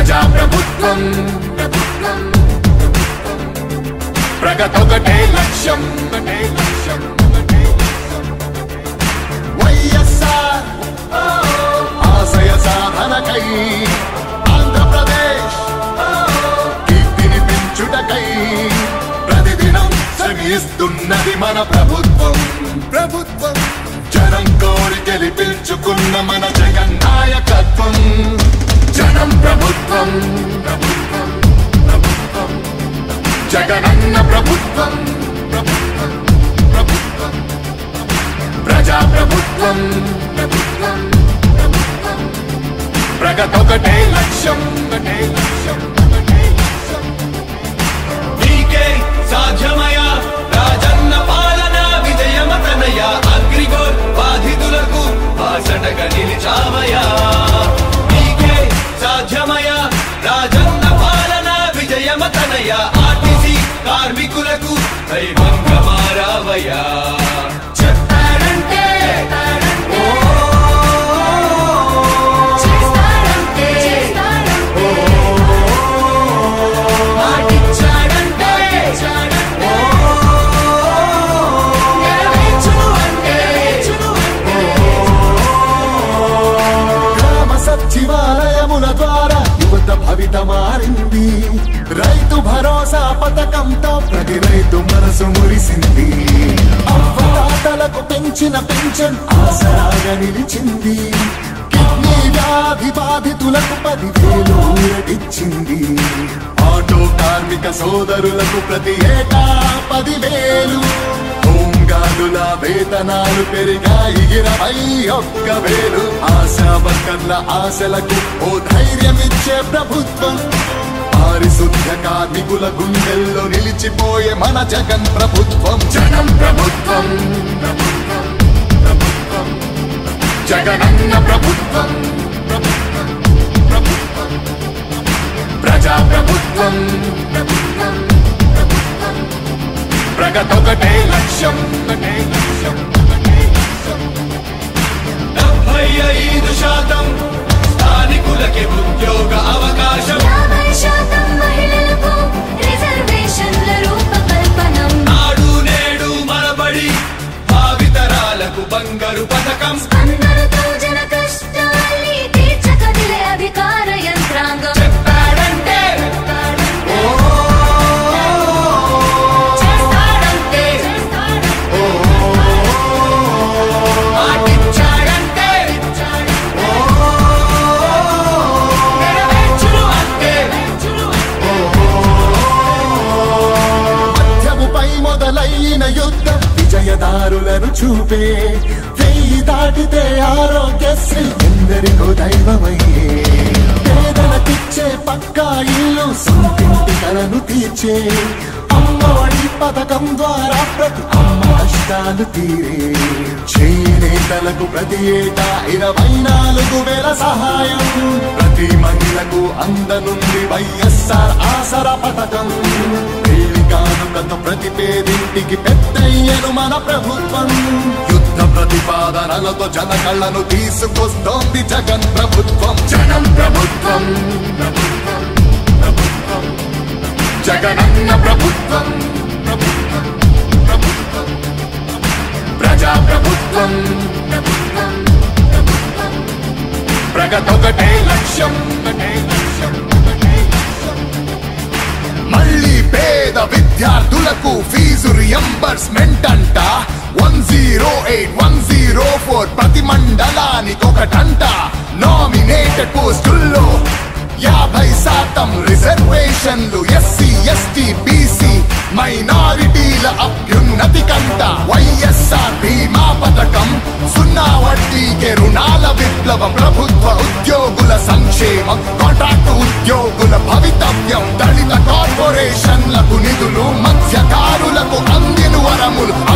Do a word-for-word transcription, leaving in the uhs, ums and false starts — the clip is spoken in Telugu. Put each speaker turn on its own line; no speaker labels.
ప్రజాప్రభుత్వం ప్రగతొకటే లక్ష్యం వైఎస్ఆర్ ఆశయ సాధనకై ఆంధ్రప్రదేశ్ కీర్తిని పెంచుటకై ప్రతిదినం శ్రమిస్తున్నది మన ప్రభుత్వం ప్రభుత్వం జనం కోరి గెలిపించుకున్న మన జగన్ నాయకత్వం జనం ప్రభుత్వం ప్రభుత్వం ప్రభుత్వం జగనన్న ప్రభుత్వం ప్రభుత్వం ప్రభుత్వం ప్రజా ప్రభుత్వం ప్రభుత్వం ప్రభుత్వం ప్రగతొకటే లక్ష్యం ఒకటే లక్ష్యం ఒకటే లక్ష్యం
నీకే సాధ్యమయా రాజన్న పాలన విజయమతనయ అగ్రిగోల్ బాధితులకు బాసటగా నిలిచామయా నీకే సాధ్యమయా రాజన్న పాలన విజయమతనయ ఆర్టీసీ కార్మికులకు దైవంగా మారావయ్యా
సచివాలయముల ద్వారా యువత భవిత మారింది రైతు భరోసా పథకంతో ప్రతి రైతు మనసు మురిసింది అవ్వదాతలకు పెంచిన పెన్షన్ ఆసరాగా నిలిచింది కిడ్నీ వ్యాధి బాధితులకు పదివేలు ఊరటిచ్చింది ఆటో కార్మిక సోదరులకు ప్రతి ఏటా పదివేలు హోంగార్డుల వేతనాలు పెరిగాయి ఇరవై ఒక్క వేలు ఆశా వర్కర్ల ఆశలకు ఓ ధైర్యమిచ్చే ప్రభుత్వం పారిశుద్ధ్య కార్మికుల గుండెల్లో నిలిచిపోయే మన జగన్ ప్రభుత్వం జనం ప్రభుత్వం ప్రభుత్వం ప్రభుత్వం జగనన్న ప్రభుత్వం ప్రభుత్వం ప్రభుత్వం ప్రజా ప్రభుత్వం ప్రభుత్వం ప్రభుత్వం ప్రగతొకటే లక్ష్యం ఒకటే లక్ష్యం ఒకటే లక్ష్యం
డెబ్బై ఐదు శాతం స్థానికులకి ఉద్యోగ అవకాశం
యాభై శాతం మహిళలకు రిజర్వేషన్ల రూపకల్పనం
నాడు నేడు మనబడి భావితరాలకు బంగారు పథకం
అందరితో జన కష్టాల్ని తీర్చకదిలే అధికార యంత్రాంగం
చెప్పాడంటే
మొదలైన యుద్ధం విజయదారులను చూపే వెయ్యి దాటితే ఆరోగ్యశ్రీ ఎందరికో దైవమయ్యే పేదలకిచ్చే పక్కా ఇల్లు సొంతింటి కలను తీర్చే అమ్మఒడి పథకం ద్వారా ప్రతి అమ్మ కష్టాలు తీరే చేనేతలకు ప్రతి ఏటా ఇరవై నాలుగు వేల సహాయం ప్రతి మహిళకు అందనుంది వైఎస్ఆర్ ఆసరా పథకం కానుకతో ప్రతి పేదింటికి పెద్దయ్యను మన ప్రభుత్వం యుద్ధ ప్రతిపాదనలతో జన కళ్ళను తీసుకొస్తోంది జగన్ ప్రభుత్వం జనం ప్రభుత్వం ప్రభుత్వం ప్రభుత్వం జగనన్న ప్రభుత్వం ప్రభుత్వం ప్రభుత్వం ప్రజా ప్రభుత్వం ప్రభుత్వం ప్రభుత్వం ప్రగతొకటే లక్ష్యం ఒకటే లక్ష్యం ఒకటే లక్ష్యం మళ్ళీ పేద విద్యార్థులకు ఫీజు రియంబర్స్మెంట్ అంట one zero eight one zero four ప్రతి మండలానికి ఒకటంట నామినేటెడ్ పోస్టుల్లో యాభై శాతం రిజర్వేషన్లు ఎస్సీ ఎస్టీ బీసీ మైనారిటీల అభ్యున్నతి కంట వైఎస్ఆర్ బీమా పథకం సున్నా వడ్డీకే రుణాల విప్లవం ప్రభుత్వ ఉద్యోగుల సంక్షేమం కాంట్రాక్టు ఉద్యోగుల భవితవ్యం దళిత కార్పొరేషన్లకు నిధులు మత్స్యకారులకు అందిన వరములు